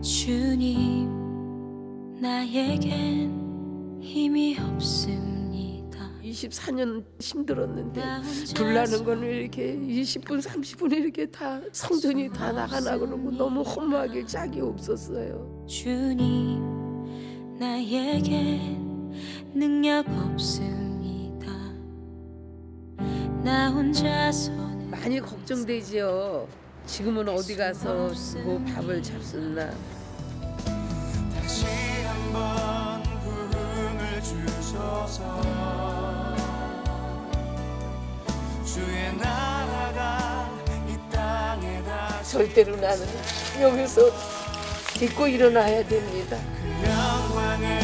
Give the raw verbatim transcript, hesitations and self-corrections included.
주님 나에겐 힘이 없습니다. 이십사 년 힘들었는데 불나는 건 왜 이렇게 이십 분 삼십 분에 이렇게 다 성전이 다 나가나 그러고 너무 허무하게 짝이 없었어요. 주님 나에겐 능력 없습니다. 나 혼자서는 많이 걱정되지요. 지금은 어디 가서 뭐 밥을 잡수나. 다시 한번 부흥을 주소서. 주의 나라가 이 땅에 다시 절대로 나는 여기서 딛고 일어나야 됩니다. 그 영광을